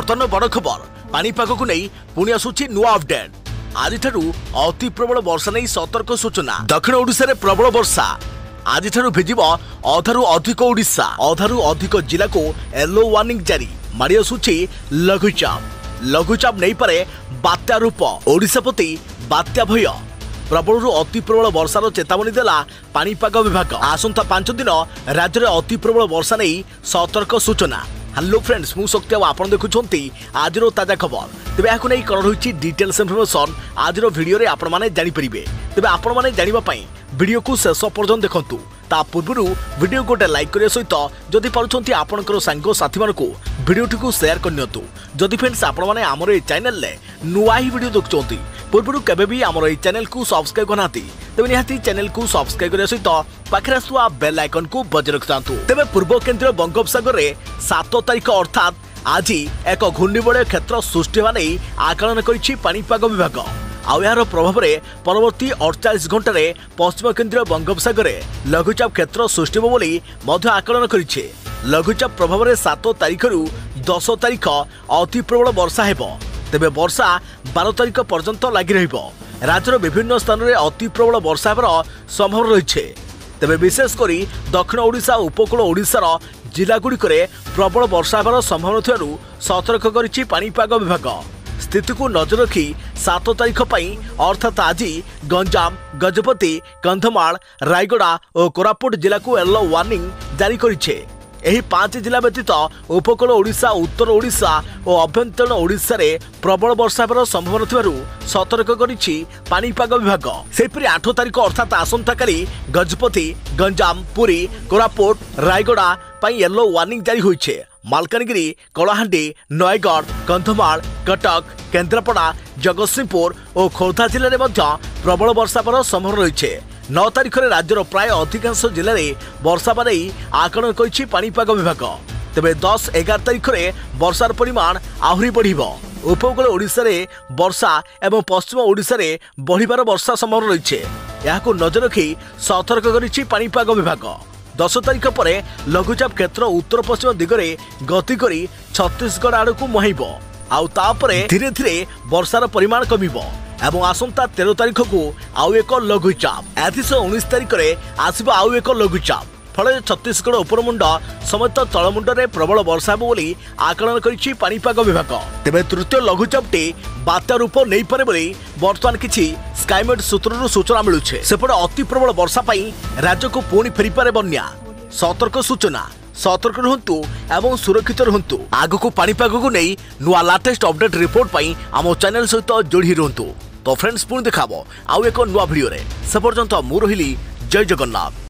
बर्तमान बड़ खबर पानीपाग को नहीं पुणी आसुची नुआ अपडेट। आज अति प्रबल वर्षा नहीं सतर्क सूचना। दक्षिण ओडिशा रे प्रबल वर्षा आज भिजिब अधारू अधिक ओडिशा। अधारू अधिक जिला को येलो वार्निंग जारी। माड़ी आसुची लघुचाप नहीं पारे बात्या रूप। ओडिशा प्रति बात्या भय। प्रबल अति प्रबल वर्षार चेतावनी देला पानीपाग विभाग। आसंता 5 दिन राज्य में अति प्रबल वर्षा नहीं सतर्क सूचना। हेलो फ्रेंड्स, मु शक्ति आपन देखुछंती आजिर ताजा खबर। तेबे याकु नै करण होईची डिटेल्स इन्फॉर्मेशन आजिर वीडियो रे आपण माने जानि परिबे। तेबे आपण माने जानिबा पई वीडियो को शेष पर्यंत देखंतु। ता पूर्वरु वीडियो गोटे लाइक करिया सहित जदि पारुछंती आपनकर सांगो साथी मानको वीडियोटी को शेयर करनियतु। जदि फ्रेंड्स आपण माने हमर ए चैनल ले नुवा ही वीडियो देखुछंती पूर्वरु केबे भी हमर ए चैनल को सब्सक्राइब करनाती तेबे निहाती चैनल को सब्सक्राइब करिया सहित पाखरे आसुआ बेल आइकन को बजाय रखतांतु। तेबे पूर्व केंद्रीय बंगोपसागर रे 7 तारिख अर्थात आज एक घूर्णिबलय क्षेत्र सृष्टि होने आकलन करिछि पानीपाग विभाग। आउ यार प्रभाव में परवर्ती 48 घंटे में पश्चिम केंद्रीय बंगोपसागर में लघुचाप क्षेत्र सृष्टि होबोली मध्य आकलन करिछि। लघुचाप प्रभाव में 7 तारिख रु 10 तारिख अति प्रबल वर्षा हेबो। तेबे वर्षा 12 तारिख पर्यंत लागि रहिबो। राज्यर विभिन्न स्थान में अति प्रबल वर्षा हेबार संभावना रहिछि। तेबे विशेषकर दक्षिण ओडिशा उपकूल ओडिशार जिलागुड़िक प्रबल वर्षा हेबार संभावना थिबारु सतर्क करिछि पानीपाग विभाग। स्थिति को नजर रखी 7 तारिख पई अर्थात आज गंजाम, गजपति, कंधमाल, रायगड़ा और कोरापुट जिला को येलो वार्निंग जारी करिछे। एही 5 जिला व्यतीत उपकूल ओडिशा, उत्तर ओडिशा और अभ्यंतरीण ओडिशा रे प्रबल वर्षा हेबार संभावना थिबारु सतर्क करिछि पानीपाग विभाग। सेपरि 8 तारिख अर्थात आसंता काली गजपति, गंजाम, पुरी, कोरापुट, रायगड़ा पई येलो वार्निंग जारी होइछे। मालकानगिरी, कलाहांडी, नयगढ़, कंधमाल, कटक, केन्द्रापड़ा, जगतसिंहपुर और खोर्धा जिले में प्रबल वर्षा हेबार संभावना रही। 9 तारिख में राज्यर प्राय अधिकांश जिले में वर्षा नहीं आकलन करिछि पानीपाग विभाग। तेबे 10-11 तारिख में वर्षार परिमाण आहरी बढ़िबो। उपकूल ओडिशा रे वर्षा एवं पश्चिम ओडिशा रे बढ़िबार वर्षा संभावना रही। याकु नजर रखी सतर्क करिछि पानीपाग विभाग। 10 तारिख पर लघुचाप क्षेत्र उत्तर पश्चिम दिगरे गति करी छत्तीसगढ़ आड़ को मुहाइबो। आउ तापरे धीरे धीरे वर्षार परिमाण कमिबो एवं आसंता 13 तारिख को आउ एक लघुचाप। एथिस 19 तारिख में आसिबो आउ एक लघुचाप। फल छत्तीसगढ़ उपरमुंड समेत तलमुंड में प्रबल वर्षा हेबो बोली आकलन करिछि पानीपाग विभाग। तेबे तृतीय लघुचापटी बात्या रूप नहीं पारे बोली वर्तमान किछि स्काईमेट सूत्ररु सूचना मिलुछे। सेपटे अति प्रबल वर्षा पई राज्य को पुणी फेरी पारे बन्या। सतर्क सूचना। सतर्क रुहंतु एवं सुरक्षित रुहंतु। आगको पानीपाग को नहीं नुआ लेटेस्ट अपडेट रिपोर्ट पई आम चैनल सहित जोड़ी रुहंतु। तो फ्रेंड्स पुणी देखाबो आउ एक नुआ वीडियो रे। से पर्यंत मु रहिली जय जगन्नाथ।